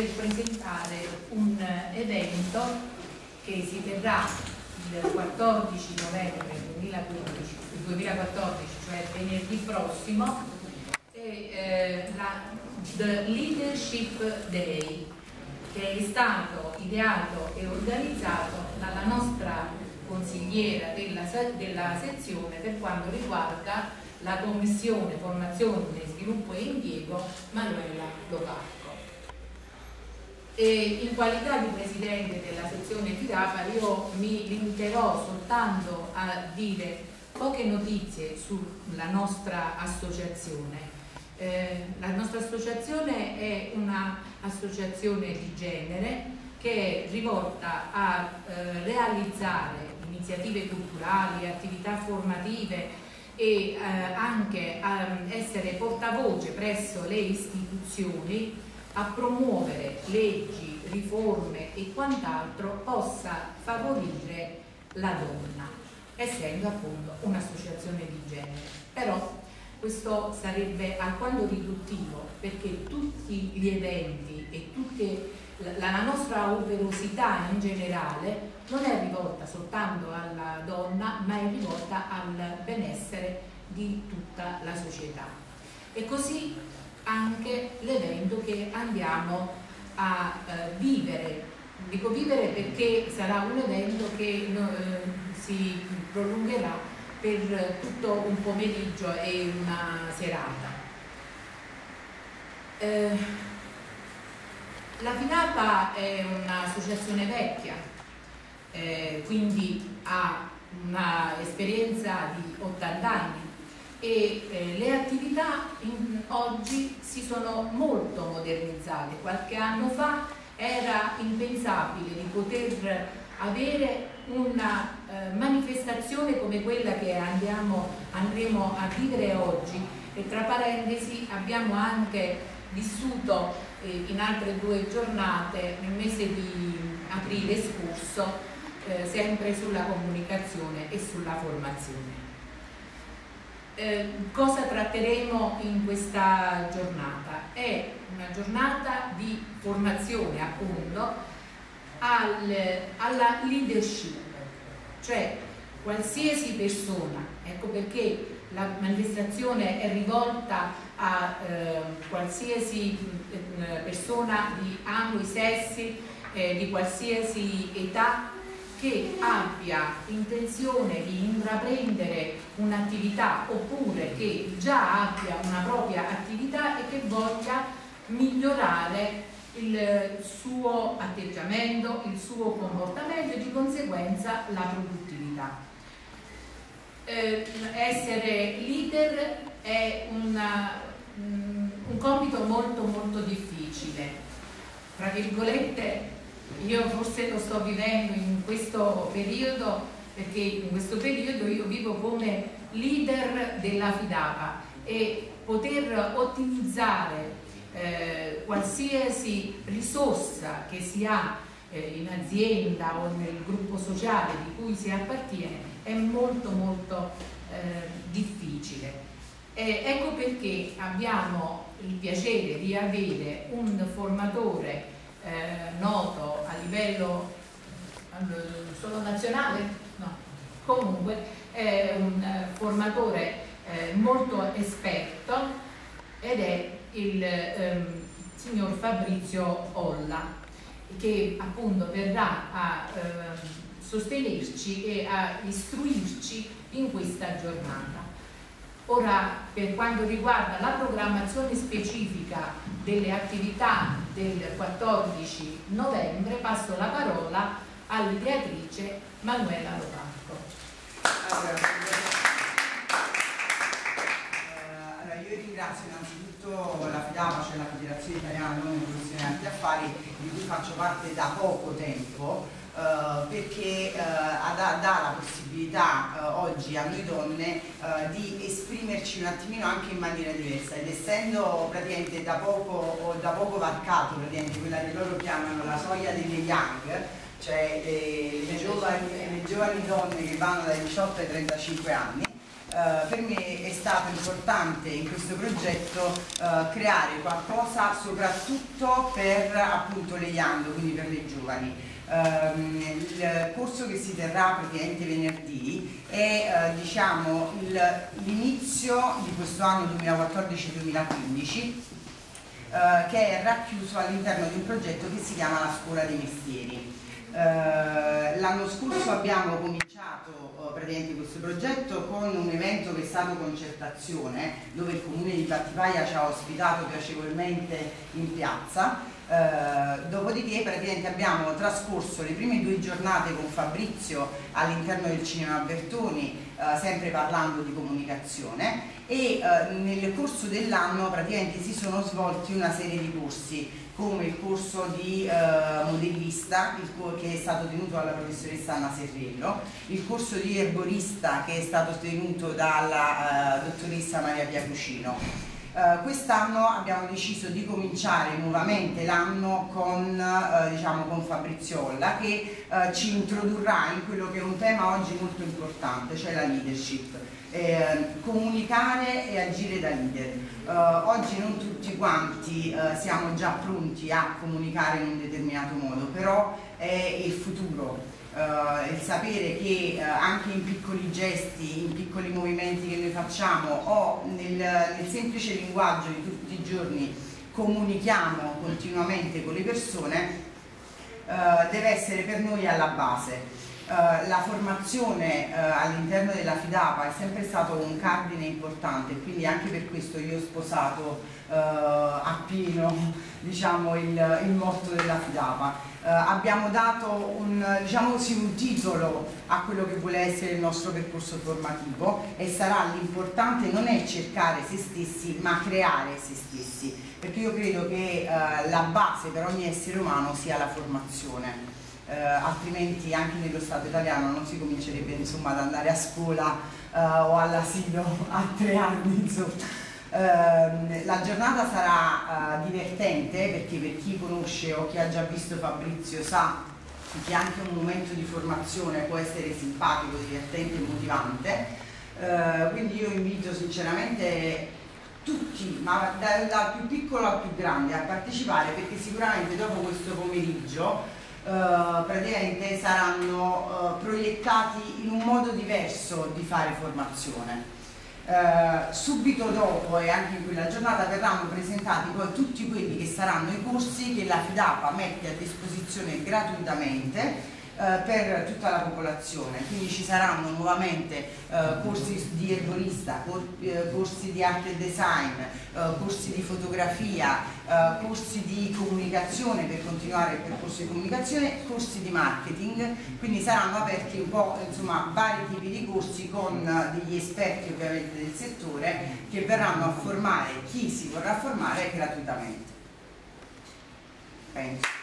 per presentare un evento che si terrà il 14 novembre 2014, cioè venerdì prossimo, The Leadership Day, che è stato ideato e organizzato dalla nostra consigliera della sezione per quanto riguarda la Commissione Formazione, Sviluppo e Impiego, Manuela Loparco. In qualità di Presidente della sezione FIDAPA io mi limiterò soltanto a dire poche notizie sulla nostra associazione. La nostra associazione è un'associazione di genere che è rivolta a realizzare iniziative culturali, attività formative e anche a essere portavoce presso le istituzioni, a promuovere leggi, riforme e quant'altro possa favorire la donna, essendo appunto un'associazione di genere. Però questo sarebbe alquanto riduttivo, perché tutti gli eventi e la nostra operosità in generale non è rivolta soltanto alla donna, ma è rivolta al benessere di tutta la società. E così anche l'evento che andiamo a vivere. Dico vivere perché sarà un evento che si prolungherà per tutto un pomeriggio e una serata. La FIDAPA è un'associazione vecchia, quindi ha un'esperienza di 80 anni e le attività oggi si sono molto modernizzate. Qualche anno fa era impensabile di poter avere una manifestazione come quella che andremo a vivere oggi, e tra parentesi abbiamo anche vissuto in altre 2 giornate nel mese di aprile scorso, sempre sulla comunicazione e sulla formazione. Cosa tratteremo in questa giornata? È una giornata di formazione appunto alla leadership, cioè qualsiasi persona, ecco perché la manifestazione è rivolta a qualsiasi persona di ambo i sessi, di qualsiasi età, che abbia intenzione di intraprendere un'attività oppure che già abbia una propria attività e che voglia migliorare il suo atteggiamento, il suo comportamento e di conseguenza la produttività. Essere leader è un compito molto molto difficile, tra virgolette. Io forse lo sto vivendo in questo periodo, perché in questo periodo io vivo come leader della FIDAPA, e poter ottimizzare qualsiasi risorsa che si ha in azienda o nel gruppo sociale di cui si appartiene è molto molto difficile. Ecco perché abbiamo il piacere di avere un formatore noto a livello solo nazionale? No, comunque è un formatore molto esperto, ed è il signor Fabrizio Olla, che appunto verrà a sostenerci e a istruirci in questa giornata. Ora, per quanto riguarda la programmazione specifica delle attività del 14 novembre, passo la parola all'ideatrice Manuela Loparco. Allora, io ringrazio innanzitutto la FIDAPA, cioè la Federazione Italiana Donne Professionali Affari, di cui faccio parte da poco tempo, perché dà la possibilità oggi a noi donne di esprimerci un attimino anche in maniera diversa, ed essendo praticamente da poco varcato quella che loro chiamano la soglia delle young, cioè le giovani donne che vanno dai 18 ai 35 anni, Per me è stato importante in questo progetto creare qualcosa soprattutto per appunto le young, quindi per le giovani. Il corso che si terrà praticamente venerdì è diciamo l'inizio di questo anno 2014-2015 che è racchiuso all'interno di un progetto che si chiama la Scuola dei Mestieri. L'anno scorso abbiamo cominciato praticamente questo progetto con un evento che è stato concertazione, dove il comune di Battipaglia ci ha ospitato piacevolmente in piazza. Dopodiché praticamente abbiamo trascorso le prime 2 giornate con Fabrizio all'interno del Cinema Bertoni, sempre parlando di comunicazione, e nel corso dell'anno praticamente si sono svolti una serie di corsi, come il corso di modellista che è stato tenuto dalla professoressa Anna Serrello, il corso di erborista che è stato tenuto dalla dottoressa Maria Piacucino. Quest'anno abbiamo deciso di cominciare nuovamente l'anno diciamo, con Fabriziolla, che ci introdurrà in quello che è un tema oggi molto importante, cioè la leadership. Comunicare e agire da leader. Oggi non tutti quanti siamo già pronti a comunicare in un determinato modo, però è il futuro. Il sapere che anche in piccoli gesti, in piccoli movimenti che noi facciamo o nel semplice linguaggio di tutti i giorni comunichiamo continuamente con le persone, deve essere per noi alla base. La formazione all'interno della FIDAPA è sempre stato un cardine importante, quindi anche per questo io ho sposato appieno diciamo, il motto della FIDAPA. Abbiamo dato diciamo così, un titolo a quello che vuole essere il nostro percorso formativo, e sarà l'importante non è cercare se stessi ma creare se stessi, perché io credo che la base per ogni essere umano sia la formazione. Altrimenti anche nello Stato italiano non si comincerebbe insomma ad andare a scuola o all'asilo a 3 anni insomma. La giornata sarà divertente, perché per chi conosce o chi ha già visto Fabrizio sa che anche un momento di formazione può essere simpatico, divertente e motivante, quindi io invito sinceramente tutti, ma dal più piccolo al più grande, a partecipare, perché sicuramente dopo questo pomeriggio praticamente saranno proiettati in un modo diverso di fare formazione. Subito dopo e anche in quella giornata verranno presentati poi tutti quelli che saranno i corsi che la FIDAPA mette a disposizione gratuitamente per tutta la popolazione, quindi ci saranno nuovamente corsi di erborista, corsi di arte e design, corsi di fotografia, corsi di comunicazione per continuare il percorso di comunicazione, corsi di marketing, quindi saranno aperti un po' insomma vari tipi di corsi con degli esperti ovviamente del settore che verranno a formare chi si vorrà formare gratuitamente. Penso.